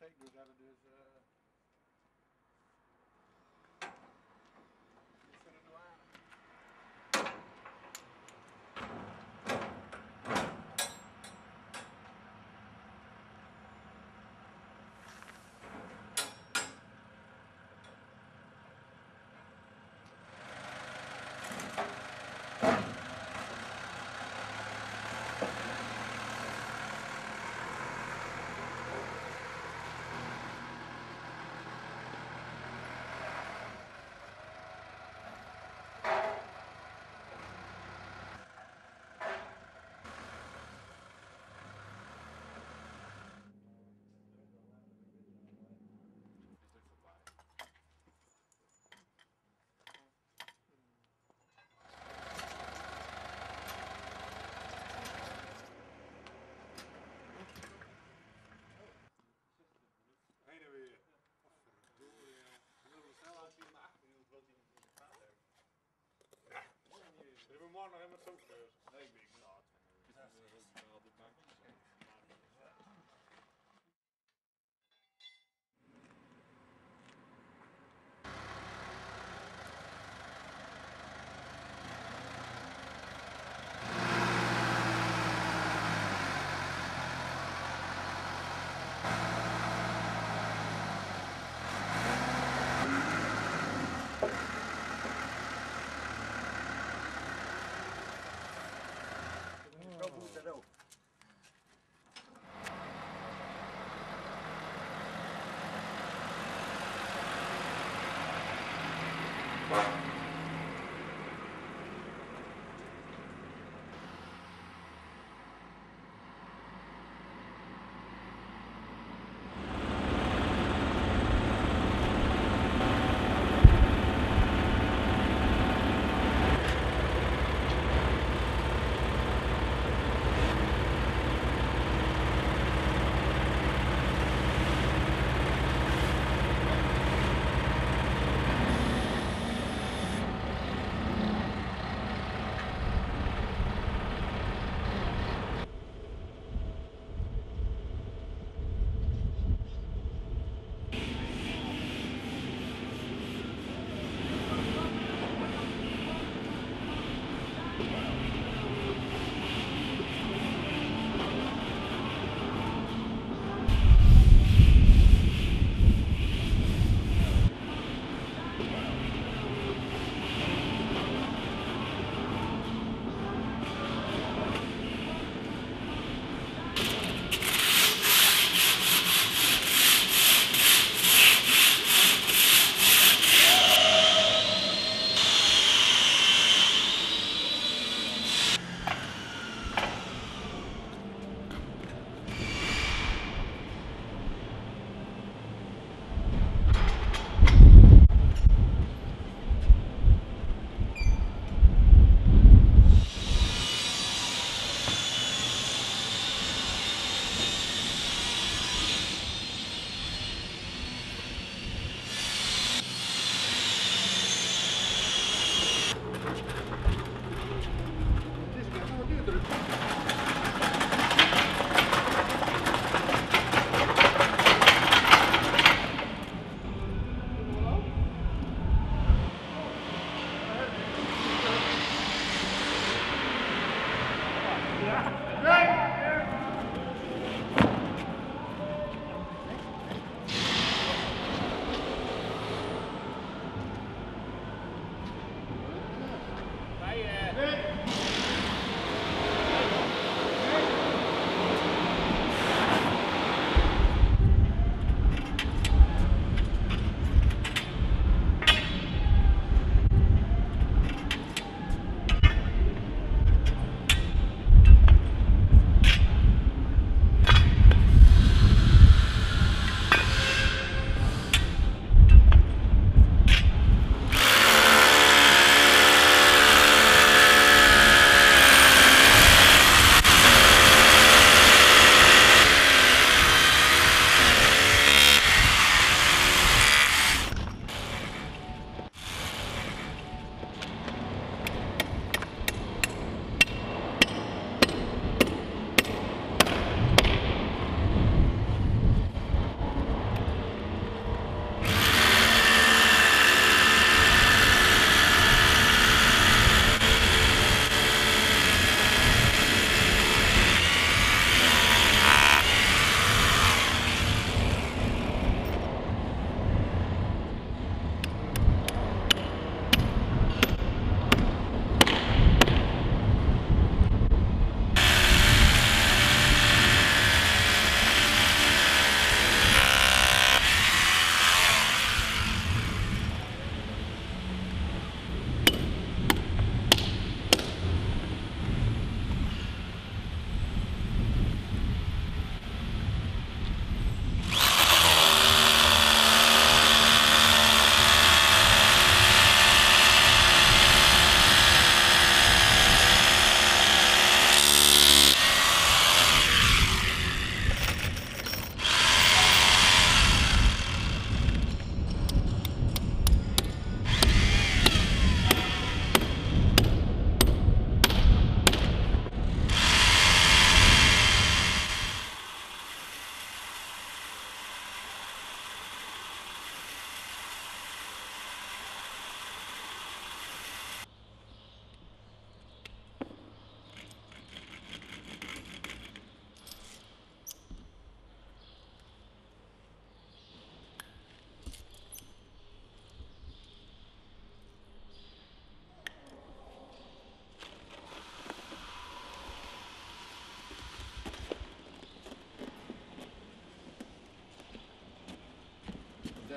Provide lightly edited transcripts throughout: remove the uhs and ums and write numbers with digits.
week dus hadden dus iets voor de douane. Heen en weer. Verdorie. We willen snel uitzien in de 8 minuten wat hij in de kraan heeft. Ja, morgen niet eens. Hebben we morgen nog helemaal zo gebeurd? Nee, ik weet niet. Nou, dit maakt niet zo. Zo voelt dat ook.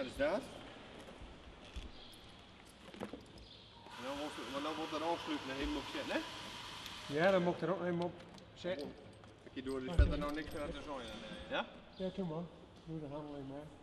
Ja, dus dat. Maar dan wordt dat afsluiten en helemaal op zet, hè? Ja, dan moet ik er ook helemaal op zetten. Ik doe er verder nou niks meer aan te zooien. Ja? Ja, doe maar. Doe de handel in maar.